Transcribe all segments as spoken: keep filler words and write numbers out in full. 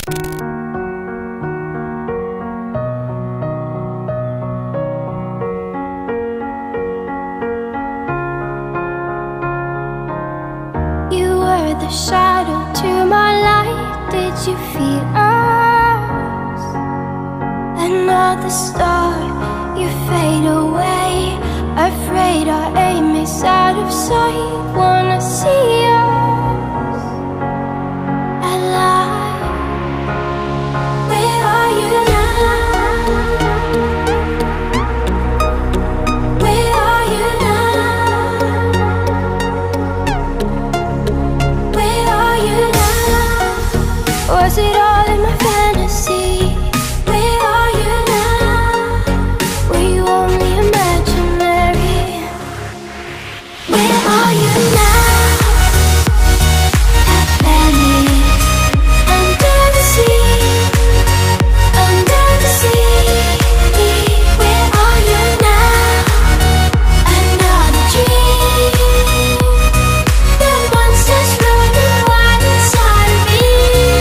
The shadow to my light, did you feel us? Another star, you fade away. Afraid our aim is out of sight. Wanna see us alive. Where are you now? Where are you now? Was it all in my fantasy? Where are you now? Were you only imaginary? Where are you now? At Venice, under the sea, under the sea. Where are you now? Another dream. The monsters running wild inside of me.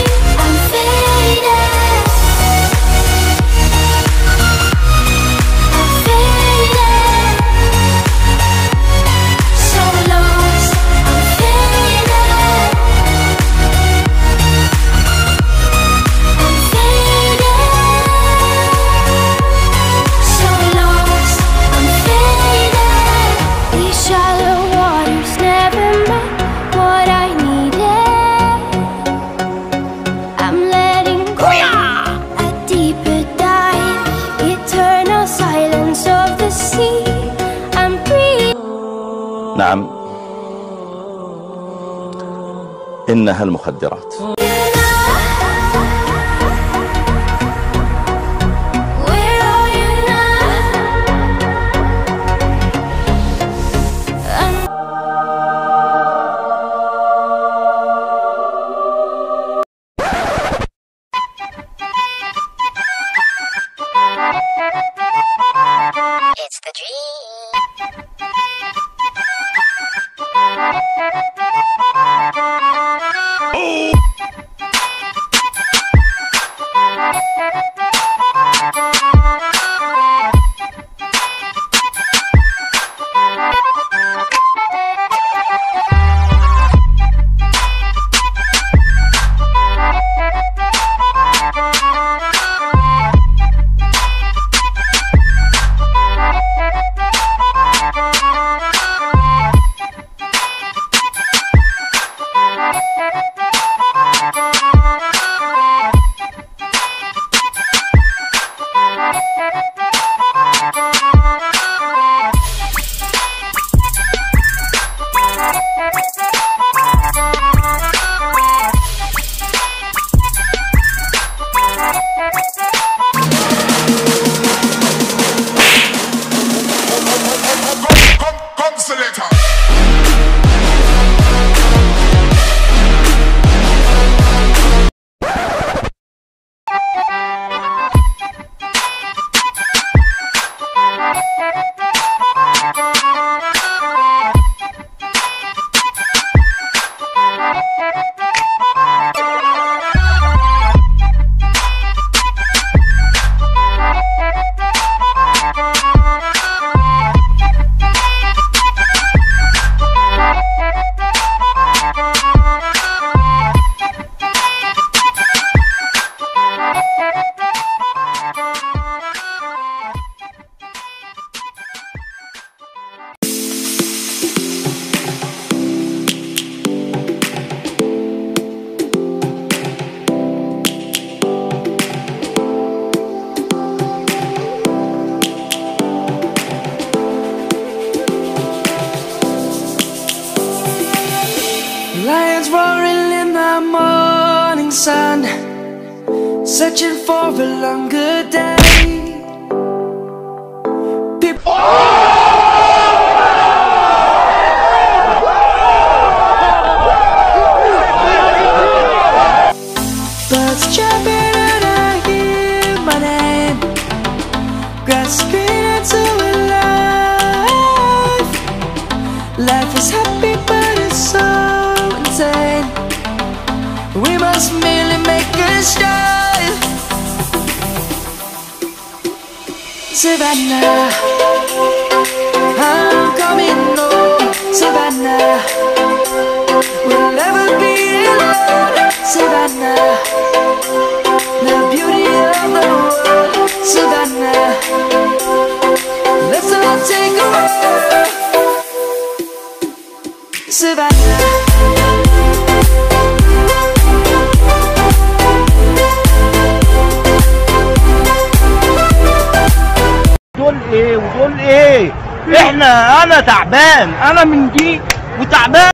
نعم، إنها المخدرات. It's the dream. Lions roaring in the morning sun, searching for a longer day. People birds chirping and I hear my name, grasping into a life. Life is happy but it's so insane. We must merely make a start. Savannah, I'm coming home. Savannah, we'll never be alone. Savannah, the beauty of the world. Savannah, let's all take a walk. Savannah. دول ايه ودول ايه؟ احنا انا تعبان، انا من دي وتعبان.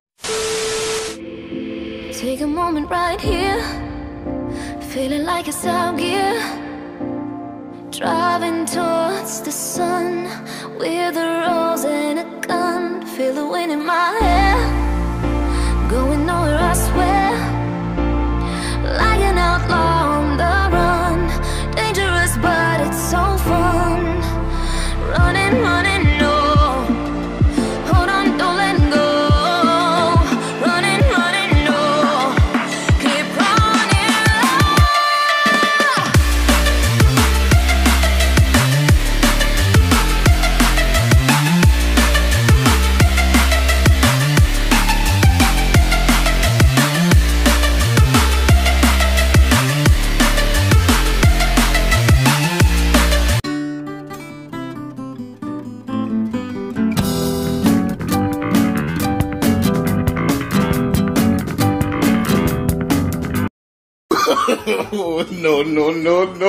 Take a moment right here, feeling like it's out gear, driving towards the sun with a rose and a gun. Feel the wind in my hair, going nowhere I swear, like an outlaw on the run. Dangerous but it's so fun. Running, running, no. Hold on, don't let go. Running, running, no. Keep running. No, no, no, no.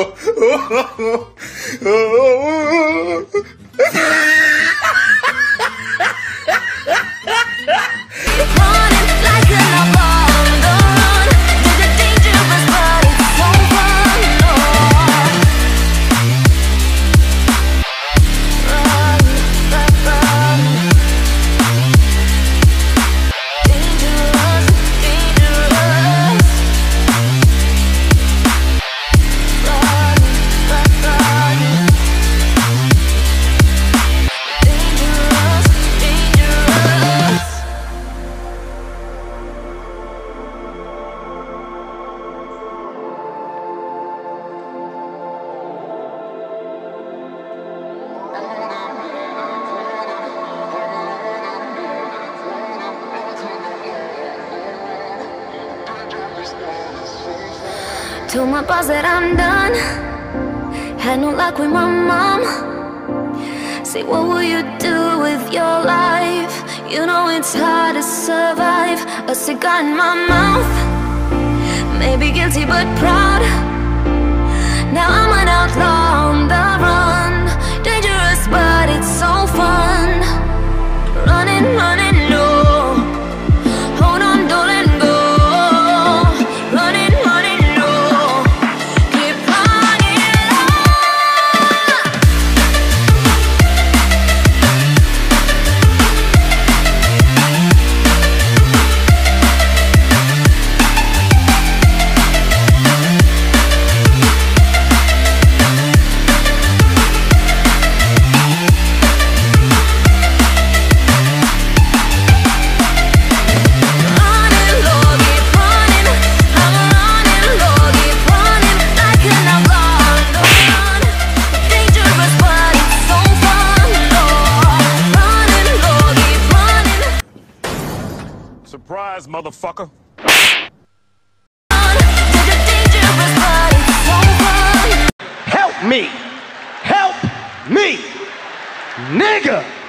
Running like an outlaw on the run. Did the dangerous but it's so fun. No. Run, run, run. Dangerous, dangerous. Run, run, run. Dangerous, dangerous. Told my boss that I'm done. Had no luck with my mom. Say, what will you do with your life? You know it's hard to survive. A cigar in my mouth, maybe guilty but proud. Now I'm an outlaw on the run. Dangerous but it's so fun. Running, running, no. Hold on, don't let go. Running, running, no. Keep running. Running low, keep running. I'm running low, keep running like an outlaw on the run. Dangerous but it's so fun. No. Running low, keep running. Surprise, motherfucker. Did the dangerous but it's so fun. Help me! Help me! Nigga!